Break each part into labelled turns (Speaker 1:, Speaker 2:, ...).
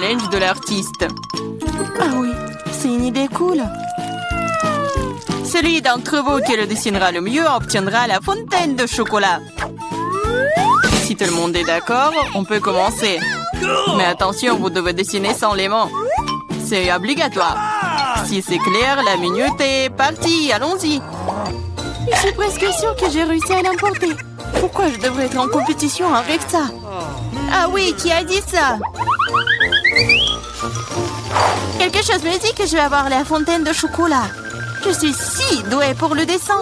Speaker 1: challenge de l'artiste. Ah oui, c'est une idée cool. Celui d'entre vous qui le dessinera le mieux obtiendra la fontaine de chocolat. Si tout le monde est d'accord, on peut commencer. Mais attention, vous devez dessiner sans les mains. C'est obligatoire. Si c'est clair, la minute est partie. Allons-y. Je suis presque sûre que j'ai réussi à l'emporter. Pourquoi je devrais être en compétition avec ça? Ah oui, qui a dit ça? Quelque chose me dit que je vais avoir la fontaine de chocolat. Je suis si douée pour le dessin.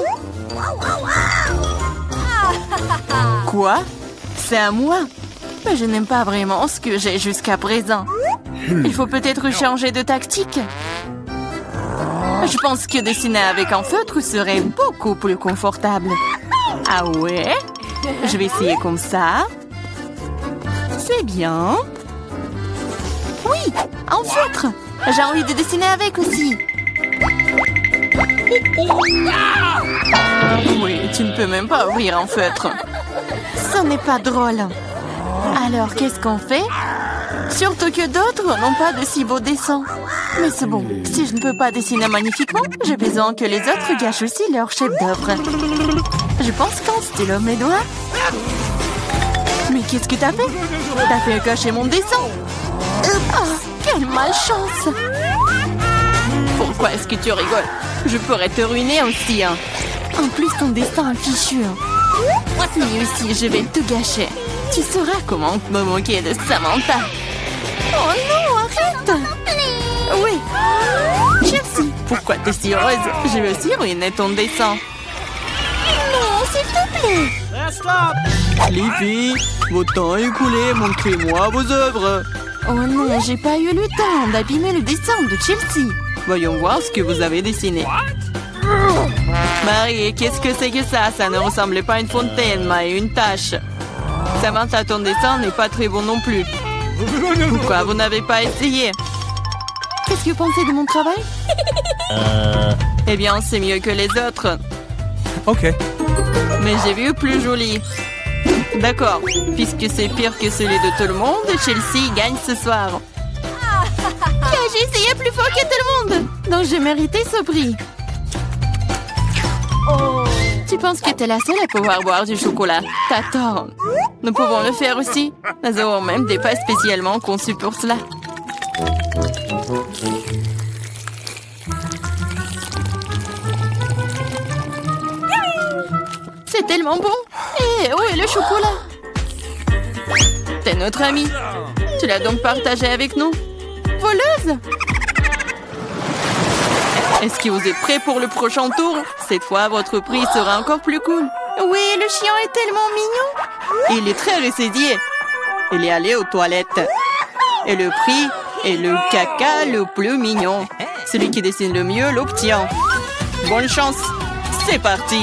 Speaker 1: Quoi? C'est à moi? Mais je n'aime pas vraiment ce que j'ai jusqu'à présent. Il faut peut-être changer de tactique. Je pense que dessiner avec un feutre serait beaucoup plus confortable. Ah ouais? Je vais essayer comme ça. C'est bien. Oui, un feutre. J'ai envie de dessiner avec aussi. Oui, tu ne peux même pas ouvrir un feutre. Ce n'est pas drôle. Alors, qu'est-ce qu'on fait? Surtout que d'autres n'ont pas de si beaux dessins. Mais c'est bon, si je ne peux pas dessiner magnifiquement, j'ai besoin que les autres gâchent aussi leur chef-d'œuvre. Je pense qu'un stylo mes doigts. Mais qu'est-ce que t'as fait? T'as fait gâcher mon dessin. Oh, quelle malchance! Pourquoi est-ce que tu rigoles? Je pourrais te ruiner aussi. Hein. En plus, ton destin est fichu. Mais aussi, je vais te gâcher. Tu sauras comment me moquer de Samantha. Oh non, arrête! Oui. Chelsea, pourquoi t'es si heureuse? Je vais aussi ruiner ton dessin. Non, s'il te plaît.
Speaker 2: Les filles, votre temps est écoulé. Montrez-moi vos œuvres.
Speaker 1: Oh non, j'ai pas eu le temps d'abîmer le dessin de Chelsea.
Speaker 2: Voyons voir ce que vous avez dessiné. Marie, qu'est-ce que c'est que ça? Ça ne ressemblait pas à une fontaine, mais à une tache. Samantha, ton dessin n'est pas très bon non plus. Pourquoi vous n'avez pas essayé?
Speaker 1: Qu'est-ce que vous pensez de mon travail?
Speaker 2: Eh bien, c'est mieux que les autres.
Speaker 3: Ok.
Speaker 2: Mais j'ai vu plus joli. D'accord, puisque c'est pire que celui de tout le monde, Chelsea gagne ce soir.
Speaker 1: J'ai essayé plus fort que tout le monde. Donc j'ai mérité ce prix. Tu penses que t'es la seule à pouvoir boire du chocolat? T'as tort. Nous pouvons le faire aussi. Nous avons même des pas spécialement conçus pour cela. C'est tellement bon. Et où est le chocolat?
Speaker 2: T'es notre amie. Tu l'as donc partagé avec nous?
Speaker 1: Voleuse!
Speaker 2: Est-ce que vous êtes prêts pour le prochain tour? Cette fois, votre prix sera encore plus cool.
Speaker 1: Oui, le chien est tellement mignon.
Speaker 2: Il est très ressaidié. Il est allé aux toilettes. Et le prix est le caca le plus mignon. Celui qui dessine le mieux l'obtient. Bonne chance. C'est parti.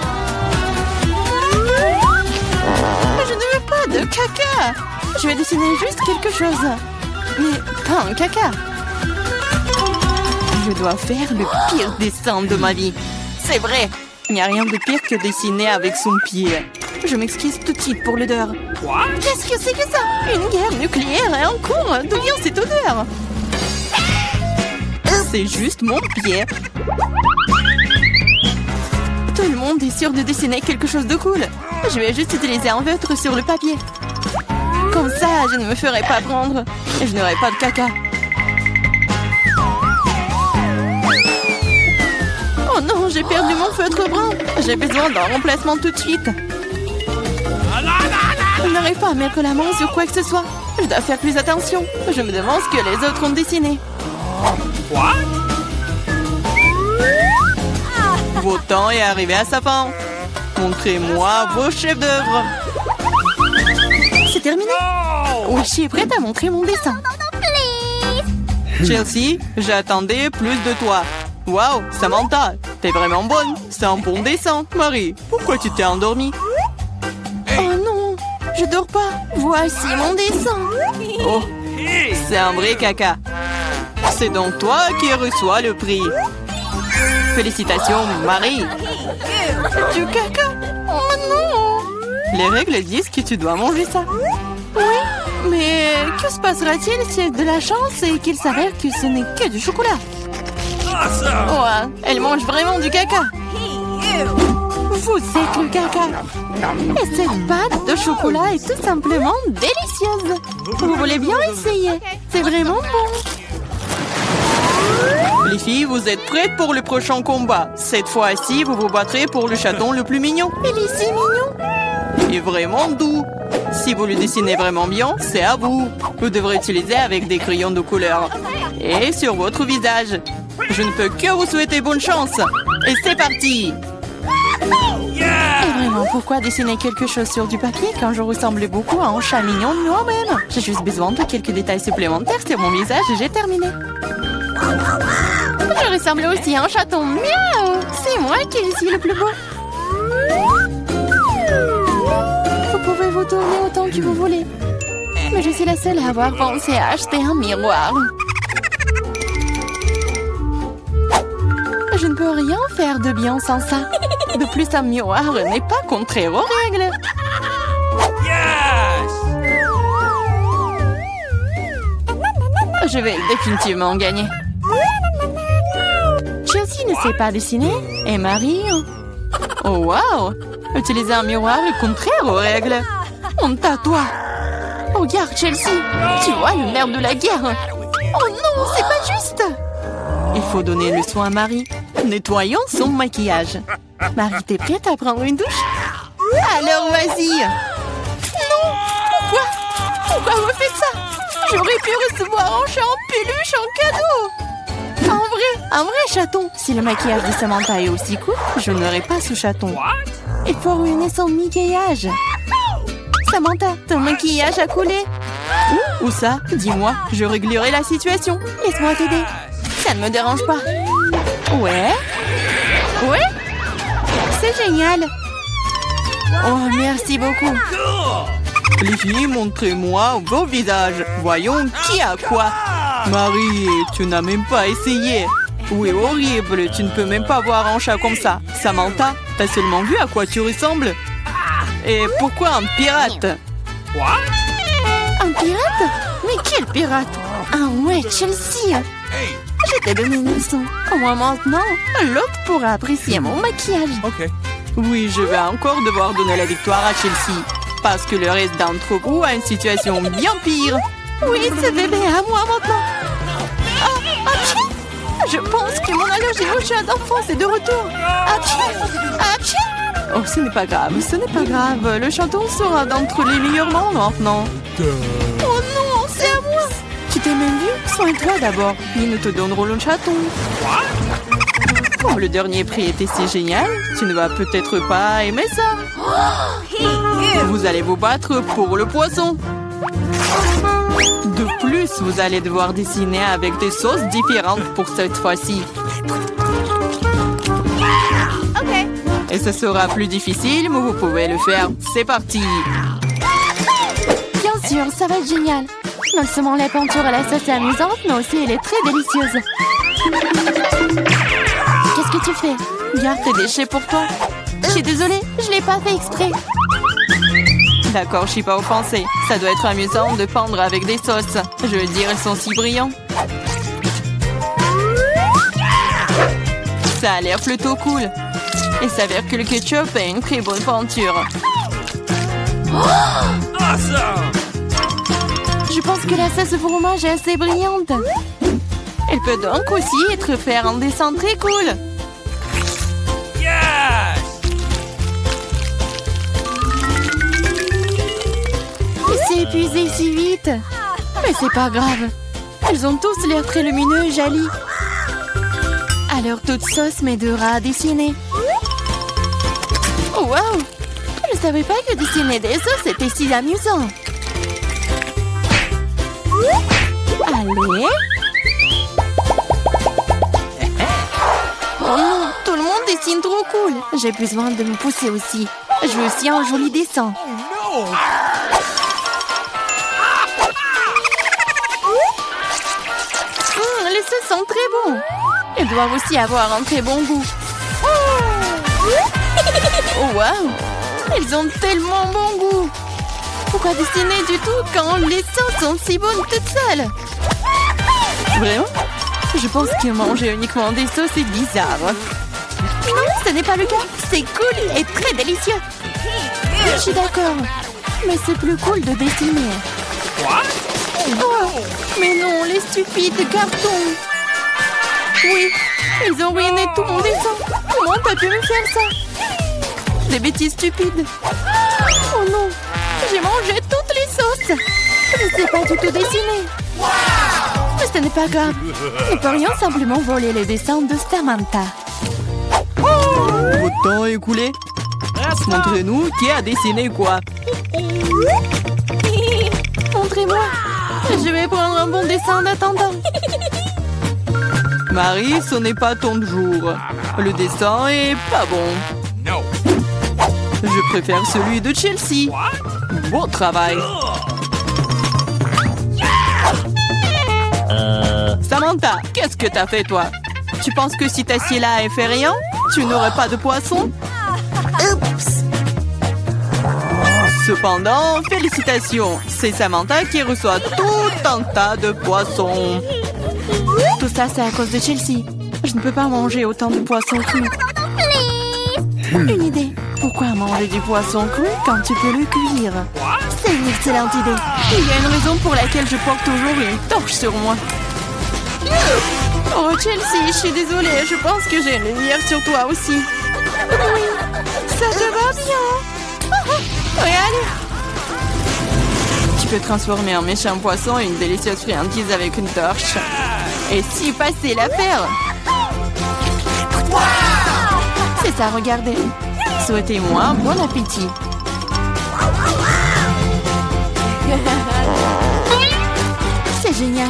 Speaker 1: Je ne veux pas de caca. Je vais dessiner juste quelque chose. Mais pas un caca.
Speaker 2: Je dois faire le pire dessin de ma vie. C'est vrai. Il n'y a rien de pire que dessiner avec son pied. Je m'excuse tout de suite pour l'odeur.
Speaker 1: Qu'est-ce que c'est que ça? Une guerre nucléaire est en cours. D'où vient cette odeur?
Speaker 2: C'est juste mon pied.
Speaker 1: Tout le monde est sûr de dessiner quelque chose de cool. Je vais juste utiliser un feutre sur le papier. Comme ça, je ne me ferai pas prendre. Et je n'aurai pas de caca. Oh non, j'ai perdu mon feutre brun. J'ai besoin d'un remplacement tout de suite. Je n'arrive pas à mettre la main sur quoi que ce soit. Je dois faire plus attention. Je me demande ce que les autres ont dessiné.
Speaker 2: Votre temps est arrivé à sa fin. Montrez-moi vos chefs d'œuvre.
Speaker 1: C'est terminé. Oui, je suis prête à montrer mon dessin.
Speaker 2: Chelsea, j'attendais plus de toi. Waouh, Samantha, t'es vraiment bonne. C'est un bon dessin. Marie, pourquoi tu t'es endormie?
Speaker 1: Oh non, je dors pas. Voici mon dessin.
Speaker 2: Oh, c'est un vrai caca. C'est donc toi qui reçois le prix. Félicitations, Marie.
Speaker 1: Du caca? Oh non.
Speaker 2: Les règles disent que tu dois manger ça.
Speaker 1: Oui, Mais que se passera-t-il si elle a de la chance et qu'il s'avère que ce n'est que du chocolat? Ouais, elle mange vraiment du caca. Vous êtes le caca. Et cette pâte de chocolat est tout simplement délicieuse. Vous voulez bien essayer? C'est vraiment bon.
Speaker 2: Les filles, vous êtes prêtes pour le prochain combat. Cette fois-ci, vous vous battrez pour le chaton le plus mignon.
Speaker 1: Il est si mignon.
Speaker 2: Et vraiment doux. Si vous le dessinez vraiment bien, c'est à vous. Vous devrez utiliser avec des crayons de couleur. Et sur votre visage. Je ne peux que vous souhaiter bonne chance. Et c'est parti!
Speaker 1: Et vraiment, pourquoi dessiner quelque chose sur du papier quand je ressemble beaucoup à un chat mignon de moi-même? J'ai juste besoin de quelques détails supplémentaires sur mon visage et j'ai terminé. Je ressemble aussi à un chaton. Miaou! C'est moi qui suis le plus beau. Vous pouvez vous tourner autant que vous voulez. Mais je suis la seule à avoir pensé à acheter un miroir. Je ne peux rien faire de bien sans ça. De plus, un miroir n'est pas contraire aux règles. Je vais définitivement gagner. Chelsea ne sait pas dessiner. Et Marie... Oh, wow! Utiliser un miroir est contraire aux règles. Honte à toi. Regarde, Chelsea. Tu vois le nerf de la guerre. Oh non, c'est pas juste.
Speaker 2: Il faut donner le soin à Marie. Nettoyons son maquillage.
Speaker 1: Marie, t'es prête à prendre une douche?
Speaker 2: Alors, vas-y.
Speaker 1: Non! Pourquoi vous faites ça? J'aurais pu recevoir un chat en peluche en cadeau. Un vrai chaton. Si le maquillage de Samantha est aussi court, je n'aurai pas ce chaton. Il faut ruiner son maquillage. Samantha, ton maquillage a coulé.
Speaker 2: Où ça? Dis-moi, je réglerai la situation.
Speaker 1: Laisse-moi t'aider. Ça ne me dérange pas. Ouais? C'est génial. Oh, merci beaucoup.
Speaker 2: Les filles, montrez-moi vos visages. Voyons qui a quoi. Marie, tu n'as même pas essayé. Oui, horrible, tu ne peux même pas voir un chat comme ça. Samantha, t'as seulement vu à quoi tu ressembles? Et pourquoi un pirate?
Speaker 1: Un pirate? Mais quel pirate? Ah ouais, Chelsea. Je t'ai donné une leçon. Au moins maintenant, l'autre pourra apprécier mon maquillage.
Speaker 2: Oui, je vais encore devoir donner la victoire à Chelsea. Parce que le reste d'entre vous a une situation bien pire.
Speaker 1: Oui, ce bébé est à moi maintenant. Je pense que mon allergie au chat d'enfance est de retour.
Speaker 2: Oh, ce n'est pas grave, Le chaton sera d'entre les meilleurs membres maintenant.
Speaker 1: Oh non, c'est à moi.
Speaker 2: Tu t'es même vu? Soigne-toi d'abord, puis nous te donnerons le chaton. Oh, le dernier prix était si génial. Tu ne vas peut-être pas aimer ça. Vous allez vous battre pour le poisson. De plus, vous allez devoir dessiner avec des sauces différentes pour cette fois-ci. Et ce sera plus difficile, mais vous pouvez le faire. C'est parti.
Speaker 1: Bien sûr, ça va être génial. Non seulement la peinture à la sauce est amusante, mais aussi elle est très délicieuse. Qu'est-ce que tu fais?
Speaker 2: Garde tes déchets pour toi.
Speaker 1: Je suis désolée, je l'ai pas fait exprès.
Speaker 2: D'accord, je suis pas offensée. Ça doit être amusant de peindre avec des sauces. Je veux dire, elles sont si brillantes. Ça a l'air plutôt cool. Il s'avère que le ketchup est une très bonne peinture.
Speaker 1: Je pense que la sauce au fromage est assez brillante.
Speaker 2: Elle peut donc aussi faire un dessin très cool.
Speaker 1: Il s'est épuisé si vite. Mais c'est pas grave. Elles ont tous l'air très lumineux et jolies. Alors toute sauce m'aidera à dessiner. Oh wow! Je ne savais pas que dessiner des sauces était si amusant. Allez. Oh non, tout le monde dessine trop cool. J'ai besoin de me pousser aussi. Je veux aussi un joli dessin. Les sauces sont très bons. Elles doivent aussi avoir un très bon goût. Oh wow! Ils ont tellement bon goût. Pourquoi dessiner du tout quand les sauces sont si bonnes toutes seules? Vraiment? Je pense que manger uniquement des sauces est bizarre. Non, ce n'est pas le cas. C'est cool et très délicieux. Je suis d'accord. Mais c'est plus cool de dessiner. Oh, mais non, les stupides cartons. Oui, ils ont ruiné tout mon dessin. Comment t'as pu me faire ça? Des bêtises stupides. Oh non, j'ai mangé toutes les sauces. Je ne sais pas du tout dessiner. Mais ce n'est pas grave. Nous pourrions simplement voler les dessins de Samantha.
Speaker 2: Votre temps est écoulé. Montrez-nous qui a dessiné quoi.
Speaker 1: Montrez-moi. Je vais prendre un bon dessin en attendant.
Speaker 2: Marie, ce n'est pas ton jour. Le dessin est pas bon. Je préfère celui de Chelsea. Bon travail. Samantha, qu'est-ce que t'as fait toi? Tu penses que si t'assieds là et fais rien, tu n'aurais pas de poisson?
Speaker 1: Oups.
Speaker 2: Cependant, félicitations. C'est Samantha qui reçoit tout un tas de poissons.
Speaker 1: Tout ça, c'est à cause de Chelsea. Je ne peux pas manger autant de poissons crus. Une idée. Pourquoi manger du poisson cru quand tu peux le cuire? C'est une excellente idée. Il y a une raison pour laquelle je porte toujours une torche sur moi. Oh, Chelsea, je suis désolée. Je pense que j'ai une lumière sur toi aussi. Oui, ça te va bien. Regarde.
Speaker 2: Tu peux transformer un méchant poisson en une délicieuse friandise avec une torche. Et si passer l'affaire?
Speaker 1: C'est ça, regardez.
Speaker 2: Souhaitez-moi bon appétit.
Speaker 1: C'est génial.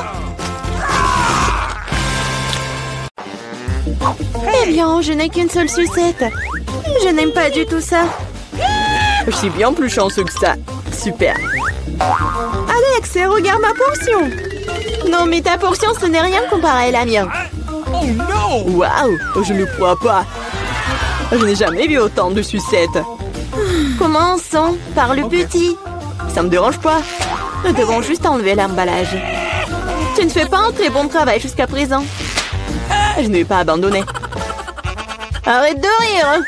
Speaker 1: Eh bien, je n'ai qu'une seule sucette. Je n'aime pas du tout ça.
Speaker 2: Je suis bien plus chanceux que ça. Super.
Speaker 1: Alex, regarde ma portion. Non, mais ta portion, ce n'est rien comparé à la mienne.
Speaker 2: Oh non! Waouh, je ne crois pas. Je n'ai jamais vu autant de sucettes.
Speaker 1: Commençons par le petit.
Speaker 2: Ça me dérange pas.
Speaker 1: Nous devons juste enlever l'emballage. Tu ne fais pas un très bon travail jusqu'à présent.
Speaker 2: Je ne vais pas abandonner.
Speaker 1: Arrête de rire.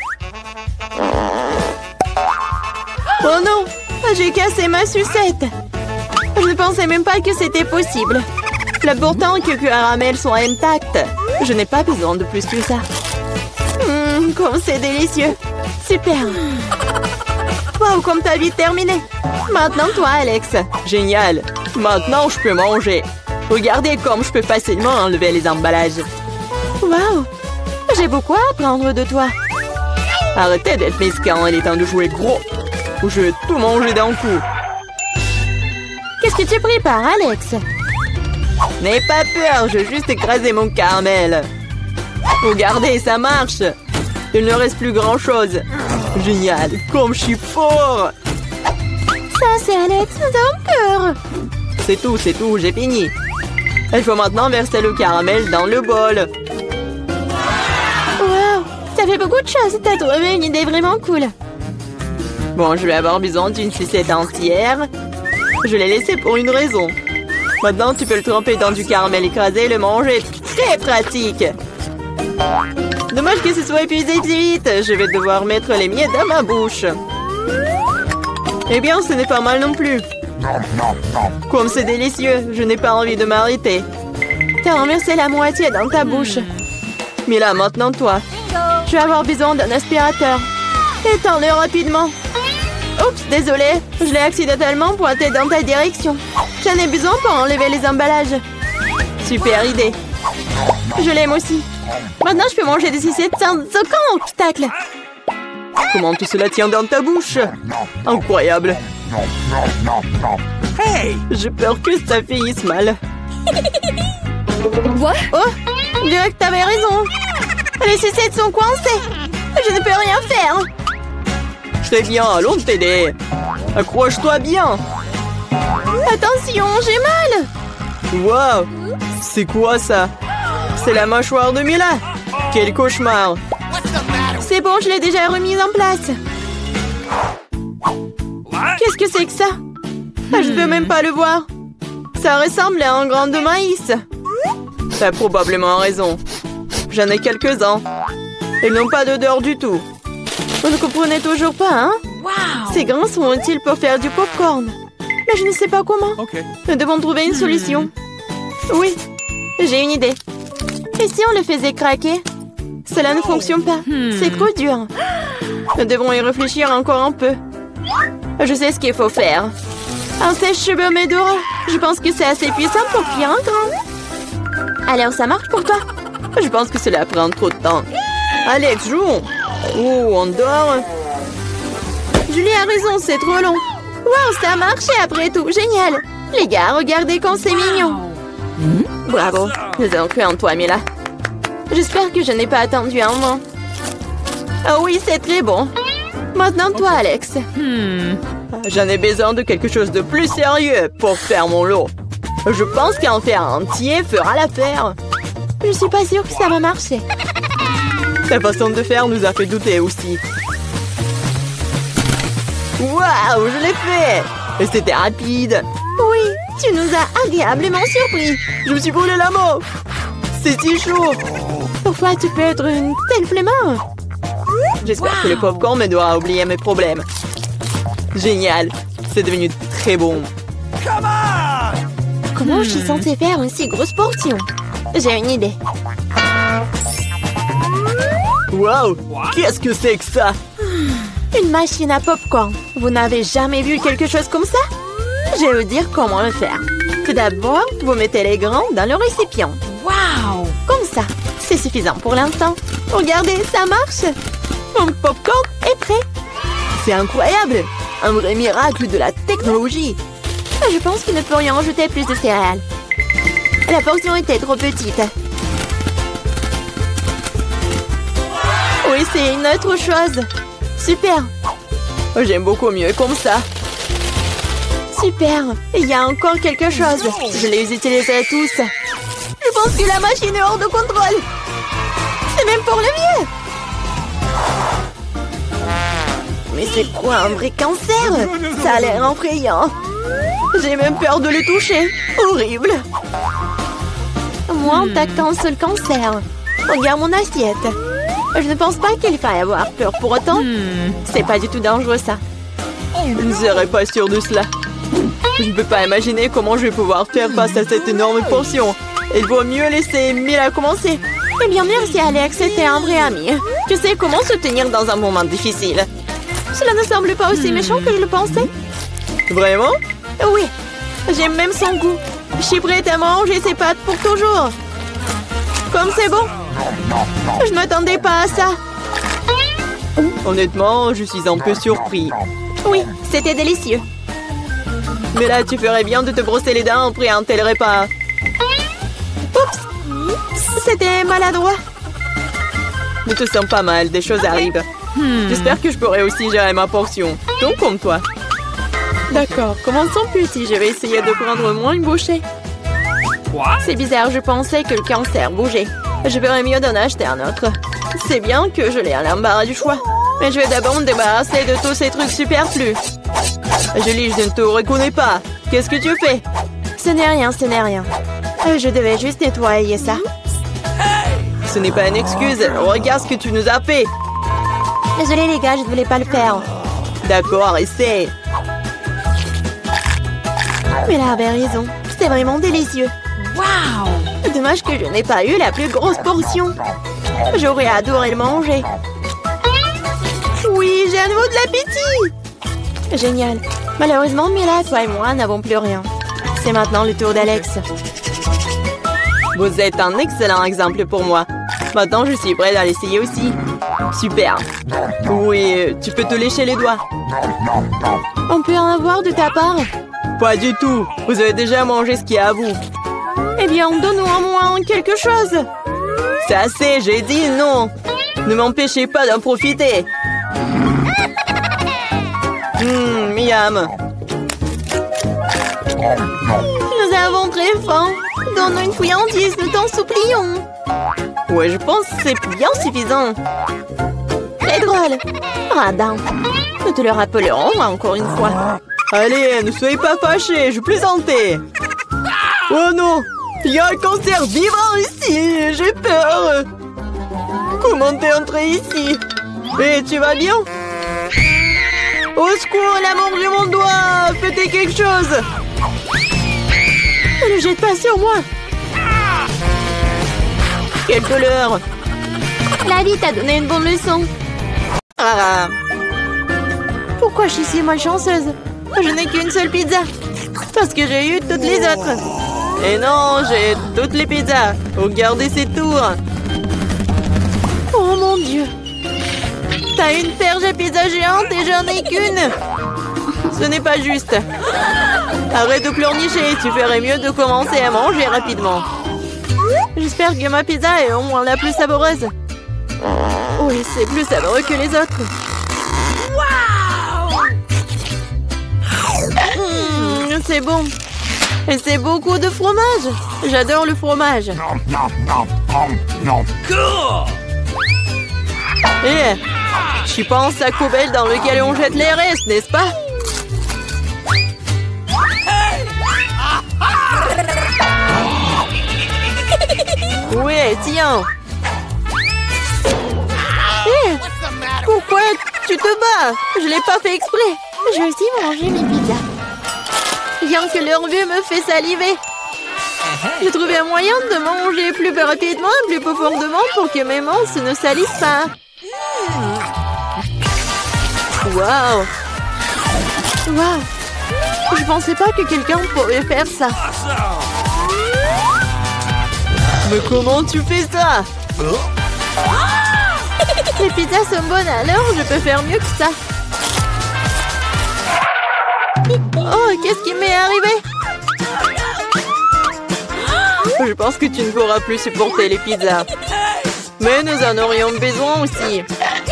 Speaker 1: Oh non, j'ai cassé ma sucette. Je ne pensais même pas que c'était possible. Pourtant que caramel soit intact. Je n'ai pas besoin de plus que ça. Comme c'est délicieux. Super. Wow, comme t'as vite terminé. Maintenant toi, Alex.
Speaker 2: Génial. Maintenant, je peux manger. Regardez comme je peux facilement enlever les emballages.
Speaker 1: Wow. J'ai beaucoup à apprendre de toi.
Speaker 2: Arrêtez d'être mesquin, il est temps de jouer gros. Ou je vais tout manger d'un coup.
Speaker 1: Qu'est-ce que tu prépares, Alex?
Speaker 2: N'aie pas peur, je vais juste écraser mon caramel. Regardez, ça marche. Il ne reste plus grand-chose. Génial, comme je suis fort.
Speaker 1: Ça, c'est Alex, nous avons peur.
Speaker 2: C'est tout, j'ai fini. Il faut maintenant verser le caramel dans le bol.
Speaker 1: Wow, ça fait beaucoup de choses. T'as trouvé une idée vraiment cool.
Speaker 2: Bon, je vais avoir besoin d'une sucette entière. Je l'ai laissée pour une raison. Maintenant, tu peux le tremper dans du caramel écrasé et le manger. Très pratique. Dommage que ce soit épuisé si vite. Je vais devoir mettre les miettes dans ma bouche. Eh bien, ce n'est pas mal non plus. Comme c'est délicieux, je n'ai pas envie de m'arrêter.
Speaker 1: T'as renversé la moitié dans ta bouche.
Speaker 2: Mais là, maintenant, toi.
Speaker 1: Je vais avoir besoin d'un aspirateur. Étends-le rapidement. Oups, désolé. Je l'ai accidentellement pointé dans ta direction. J'en ai besoin pour enlever les emballages.
Speaker 2: Super idée.
Speaker 1: Je l'aime aussi. Maintenant, je peux manger des sucettes sans aucun obstacle.
Speaker 2: Comment tout cela tient dans ta bouche? Incroyable. Hey! J'ai peur que ça finisse mal.
Speaker 1: Quoi? Oh, je dirais que t'avais raison. Les sucettes sont coincées. Je ne peux rien faire.
Speaker 2: Très bien, allons t'aider. Accroche-toi bien.
Speaker 1: Attention, j'ai mal.
Speaker 2: Wow! C'est quoi ça? C'est la mâchoire de Mila. Quel cauchemar.
Speaker 1: C'est bon, je l'ai déjà remise en place. Qu'est-ce que c'est que ça? Je ne peux même pas le voir. Ça ressemble à un grain de maïs.
Speaker 2: T'as probablement raison. J'en ai quelques-uns. Ils n'ont pas d'odeur du tout.
Speaker 1: Vous ne comprenez toujours pas, hein?
Speaker 3: Wow.
Speaker 1: Ces grains sont utiles pour faire du popcorn. Mais je ne sais pas comment. Nous devons trouver une solution. Oui, j'ai une idée. Et si on le faisait craquer? Cela ne fonctionne pas. C'est trop dur. Nous devons y réfléchir encore un peu. Je sais ce qu'il faut faire. Un sèche-cheveux Medora. Je pense que c'est assez puissant pour cuire un grain. Alors, ça marche pour toi?
Speaker 2: Je pense que cela prend trop de temps. Alex, jouons. Oh, on dort.
Speaker 1: Julie a raison, c'est trop long. Wow, ça a marché après tout. Génial. Les gars, regardez comme c'est mignon.
Speaker 2: Bravo. Nous avons cru en toi, Mila.
Speaker 1: J'espère que je n'ai pas attendu un moment. Ah oui, c'est très bon. Maintenant, toi, Alex.
Speaker 2: J'en ai besoin de quelque chose de plus sérieux pour faire mon lot. Je pense qu'en faire un entier fera l'affaire.
Speaker 1: Je suis pas sûre que ça va marcher.
Speaker 2: Ta façon de faire nous a fait douter aussi. Waouh, je l'ai fait! Et c'était rapide.
Speaker 1: Oui, tu nous as agréablement surpris.
Speaker 2: Je me suis brûlé la main. C'est si chaud.
Speaker 1: Parfois, tu peux être une telle flemmard.
Speaker 2: J'espère que le popcorn m'aidera à oublier mes problèmes. Génial. C'est devenu très bon.
Speaker 1: Comment je suis censée faire une si grosse portion? J'ai une idée.
Speaker 2: Waouh! Qu'est-ce que c'est que ça?
Speaker 1: Une machine à popcorn. Vous n'avez jamais vu quelque chose comme ça? Je vais vous dire comment le faire. Tout d'abord, vous mettez les grains dans le récipient.
Speaker 3: Wow.
Speaker 1: Comme ça. C'est suffisant pour l'instant. Regardez, ça marche. Mon popcorn est prêt.
Speaker 2: C'est incroyable! Un vrai miracle de la technologie.
Speaker 1: Je pense que nous pourrions ajouter plus de céréales. La portion était trop petite. Oui, c'est une autre chose. Super.
Speaker 2: J'aime beaucoup mieux comme ça.
Speaker 1: Super. Il y a encore quelque chose. Je les utiliserai tous. Je pense que la machine est hors de contrôle. C'est même pour le mieux. Mais c'est quoi un vrai cancer? Ça a l'air effrayant. J'ai même peur de le toucher. Horrible. Moi, on t'attend un seul cancer. Regarde mon assiette. Je ne pense pas qu'il faille avoir peur pour autant. C'est pas du tout dangereux, ça.
Speaker 2: Je ne serais pas sûre de cela. Je ne peux pas imaginer comment je vais pouvoir faire face à cette énorme portion. Il vaut mieux laisser Mila commencer.
Speaker 1: Eh bien, merci Alex, c'était un vrai ami.
Speaker 2: Tu sais comment se tenir dans un moment difficile.
Speaker 1: Cela ne semble pas aussi méchant que je le pensais.
Speaker 2: Vraiment?
Speaker 1: Oui, j'aime même son goût. Je suis prête à manger ses pâtes pour toujours. Comme c'est bon. Je ne m'attendais pas à ça.
Speaker 2: Honnêtement, je suis un peu surpris.
Speaker 1: Oui, c'était délicieux.
Speaker 2: Mais là, tu ferais bien de te brosser les dents après un tel repas.
Speaker 1: Oups, c'était maladroit.
Speaker 2: Ne te sens pas mal, des choses arrivent. J'espère que je pourrai aussi gérer ma portion. Donc comme toi.
Speaker 1: D'accord, commençons petit. Je vais essayer de prendre moins une bouchée. C'est bizarre, je pensais que le cancer bougeait. Je ferais mieux d'en acheter un autre. C'est bien que je l'ai à l'embarras du choix. Mais je vais d'abord me débarrasser de tous ces trucs superflus.
Speaker 2: Julie, je ne te reconnais pas. Qu'est-ce que tu fais?
Speaker 1: Ce n'est rien, ce n'est rien. Je devais juste nettoyer ça.
Speaker 2: Ce n'est pas une excuse. Regarde ce que tu nous as fait.
Speaker 1: Désolée les gars, je ne voulais pas le faire.
Speaker 2: D'accord, essaie.
Speaker 1: Mais là avait raison. C'est vraiment délicieux.
Speaker 3: Wow.
Speaker 1: Dommage que je n'ai pas eu la plus grosse portion. J'aurais adoré le manger. Oui, j'ai à nouveau de l'appétit. Génial. Malheureusement, Mila, toi et moi n'avons plus rien. C'est maintenant le tour d'Alex.
Speaker 2: Vous êtes un excellent exemple pour moi. Maintenant, je suis prête à l'essayer aussi. Super. Oui, tu peux te lécher les doigts.
Speaker 1: On peut en avoir de ta part?
Speaker 2: Pas du tout. Vous avez déjà mangé ce qu'il y a à vous.
Speaker 1: Eh bien, donne-nous au moins quelque chose.
Speaker 2: C'est assez, j'ai dit non. Ne m'empêchez pas d'en profiter. Miam.
Speaker 1: Nous avons très faim. Donne-nous une friandise, nous t'en supplions.
Speaker 2: Ouais, je pense que c'est bien suffisant.
Speaker 1: C'est drôle. Radin. Nous te le rappellerons encore une fois.
Speaker 2: Allez, ne soyez pas fâchés, je plaisantais. Oh non, il y a un cancer vivant ici, j'ai peur. Comment t'es entré ici? Et tu vas bien? Au secours, elle a mangé mon doigt. Faites quelque chose. Ne le jette pas sur moi. Quelle douleur.
Speaker 1: La vie t'a donné une bonne leçon.
Speaker 2: Ah.
Speaker 1: Pourquoi je suis si malchanceuse? Je n'ai qu'une seule pizza. Parce que j'ai eu toutes les autres.
Speaker 2: Et non, j'ai toutes les pizzas. Regardez ces tours.
Speaker 1: Oh mon Dieu.
Speaker 2: T'as une perche à pizza géante et j'en ai qu'une. Ce n'est pas juste. Arrête de pleurnicher. Tu ferais mieux de commencer à manger rapidement. J'espère que ma pizza est au moins la plus savoureuse. Oui, c'est plus savoureux que les autres. C'est bon. Et c'est beaucoup de fromage. J'adore le fromage. Eh, tu penses à Cobel dans lequel on jette les restes, n'est-ce pas? Ouais, tiens. Eh, pourquoi tu te bats? Je l'ai pas fait exprès.
Speaker 1: Je vais aussi manger mes pizzas.
Speaker 2: Rien que leur vue me fait saliver. J'ai trouvé un moyen de manger plus rapidement et plus profondément pour que mes mains ne salissent pas. Waouh! Waouh! Je pensais pas que quelqu'un pourrait faire ça. Mais comment tu fais ça? Les pizzas sont bonnes, alors je peux faire mieux que ça. Oh, qu'est-ce qui m'est arrivé? Je pense que tu ne pourras plus supporter les pizzas. Mais nous en aurions besoin aussi.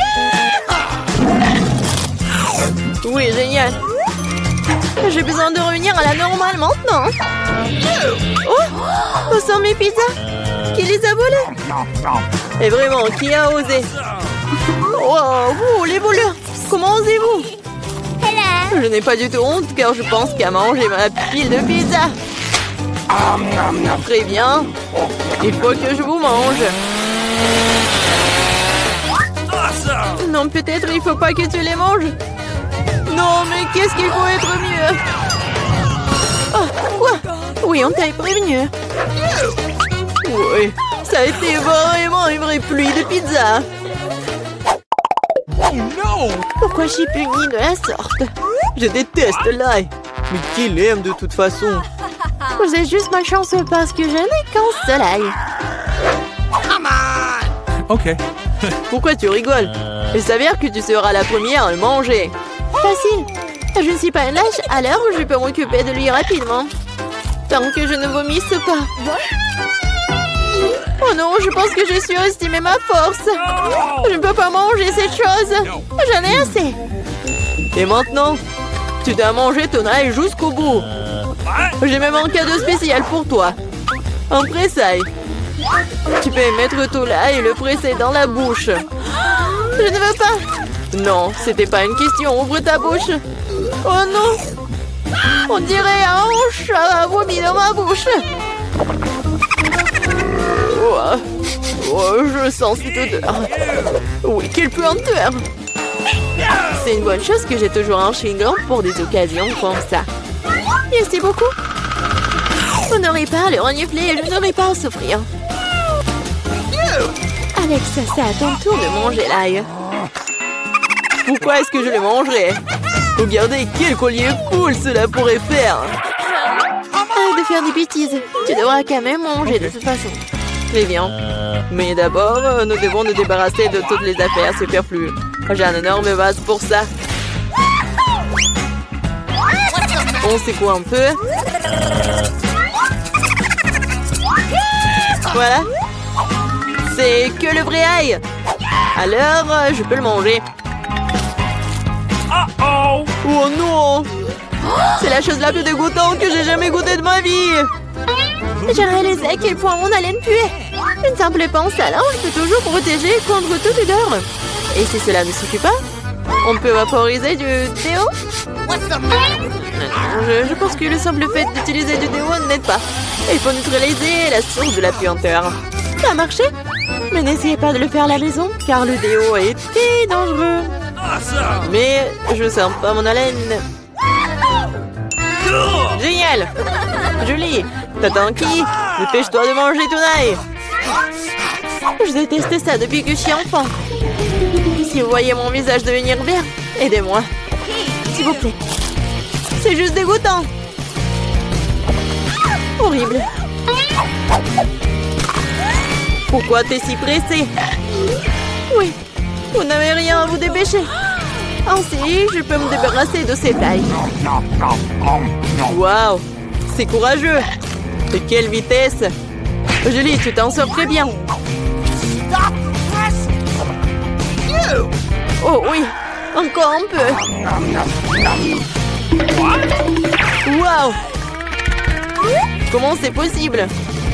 Speaker 2: Oui, génial. J'ai besoin de revenir à la normale maintenant. Oh, où sont mes pizzas? Qui les a volées? Et vraiment, qui a osé? Oh, vous, les voleurs, comment osez-vous? Je n'ai pas du tout honte car je pense qu'à manger ma pile de pizza. Très bien. Il faut que je vous mange. Non, peut-être il faut pas que tu les manges. Non, mais qu'est-ce qu'il faut être mieux? Oh, quoi? Oui, on t'a prévenu. Oui, ça a été vraiment une vraie pluie de pizza. Pourquoi je suis punie de la sorte? Je déteste l'ail. Mais qui l'aime de toute façon?
Speaker 1: Vous êtes juste malchanceux parce que je n'ai qu'un seul ail.
Speaker 4: Ok.
Speaker 2: Pourquoi tu rigoles? Il s'avère que tu seras la première à le manger.
Speaker 1: Facile.
Speaker 2: Je ne suis pas une lâche, alors je peux m'occuper de lui rapidement. Tant que je ne vomisse pas. Oh non, je pense que j'ai surestimé ma force. Je ne peux pas manger cette chose. J'en ai assez. Et maintenant, tu dois manger ton ail jusqu'au bout. J'ai même un cadeau spécial pour toi. Un pressail. Tu peux mettre ton ail et le presser dans la bouche. Je ne veux pas. Non, c'était pas une question. Ouvre ta bouche. Oh non. On dirait un chat a vomi dans ma bouche. Oh, je sens cette odeur. Oui, quelle puanteur. C'est une bonne chose que j'ai toujours un chewing-gum pour des occasions comme ça. Merci beaucoup. Vous n'aurez pas à le renifler et je n'aurai pas à souffrir. Alex, c'est à ton tour de manger l'ail. Pourquoi est-ce que je le mangerais? Regardez quel collier cool cela pourrait faire. Arrête de faire des bêtises. Tu devras quand même manger de toute façon. Très bien. Mais d'abord, nous devons nous débarrasser de toutes les affaires superflues. J'ai un énorme vase pour ça. On secoue un peu. Voilà. C'est que le vrai ail. Alors, je peux le manger. Oh non! C'est la chose la plus dégoûtante que j'ai jamais goûtée de ma vie. J'ai réalisé à quel point mon haleine puait. Une simple pince à linge peut toujours protéger contre toute odeur. Et si cela ne suffit pas, on peut vaporiser du déo.
Speaker 1: Je pense que le simple fait d'utiliser du déo n'aide pas. Il faut neutraliser la source de la puanteur. Ça a marché? Mais n'essayez pas de le faire à la maison, car le déo est très dangereux. Mais je sens pas mon haleine. Génial! Julie, t'attends qui? Dépêche-toi de manger ton ail. Je déteste ça depuis que je suis enfant. Si vous voyez mon visage devenir vert, aidez-moi. S'il vous plaît. C'est juste dégoûtant. Horrible. Pourquoi t'es si pressé? Oui, vous n'avez rien à vous dépêcher. Ainsi, je peux me débarrasser de ces tailles. Waouh, c'est courageux. De quelle vitesse! Julie, tu t'en sors très bien. Oh oui, encore un peu. Waouh! Comment c'est possible?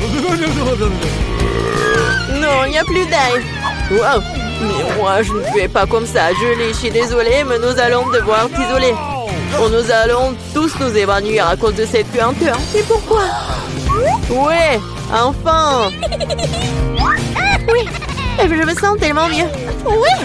Speaker 1: Non, il n'y a plus d'ail. Waouh! Mais moi, je ne fais pas comme ça. Julie, je suis désolée, mais nous allons devoir t'isoler. Nous allons tous nous évanouir à cause de cette puanteur. Et pourquoi? Ouais, enfin! Oui, je me sens tellement mieux. Oui!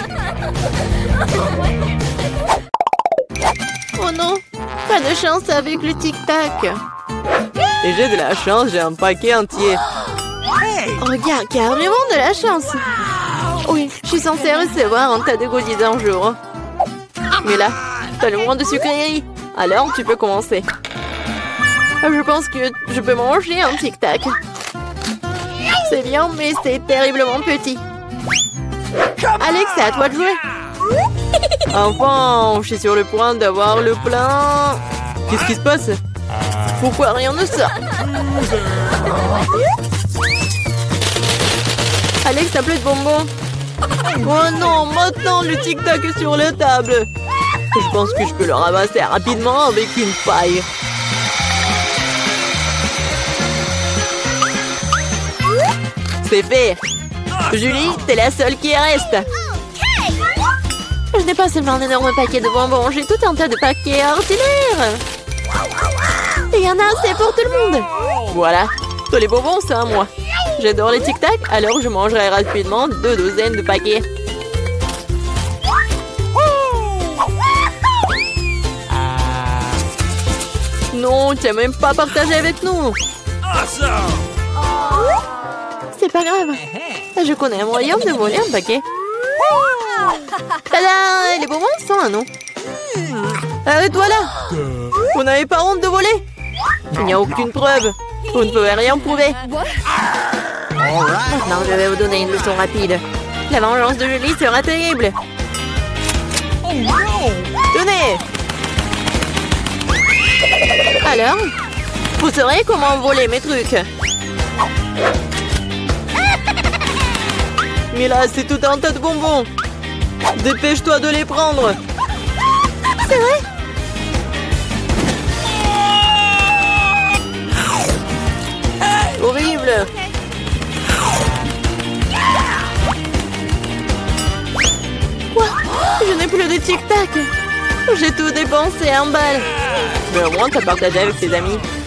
Speaker 1: Oh non, pas de chance avec le tic-tac. Et j'ai de la chance, j'ai un paquet entier. Regarde, carrément de la chance. Oui, je suis censée recevoir un tas de goodies un jour. Mais là, t'as le moins de sucreries. Alors, tu peux commencer. Je pense que je peux manger un tic-tac. C'est bien, mais c'est terriblement petit. Alex, c'est à toi de jouer. Enfin, je suis sur le point d'avoir le plein. Qu'est-ce qui se passe? Pourquoi rien ne sort? Alex, t'as plus de bonbons. Oh non, maintenant le tic-tac est sur la table. Je pense que je peux le ramasser rapidement avec une paille. C'est fait. Julie, t'es la seule qui reste. Je n'ai pas seulement un énorme paquet de bonbons, j'ai tout un tas de paquets ordinaires. Et il y en a assez pour tout le monde. Voilà, tous les bonbons, c'est à moi. J'adore les tic-tac, alors je mangerai rapidement 2 douzaines de paquets. Non, tu n'as même pas partagé avec nous. C'est pas grave. Je connais un moyen de voler un paquet. Tada! Les bonbons sont à nous. Arrête-toi là! Vous n'avez pas honte de voler? Il n'y a aucune preuve. Vous ne pouvez rien prouver. Maintenant, je vais vous donner une leçon rapide. La vengeance de Julie sera terrible. Tenez! Alors, vous saurez comment voler mes trucs. Mais là, c'est tout un tas de bonbons. Dépêche-toi de les prendre. C'est vrai? Horrible. Quoi? Je n'ai plus de tic-tac. J'ai tout dépensé en balles. Mais au moins, t'as partagé avec tes amis.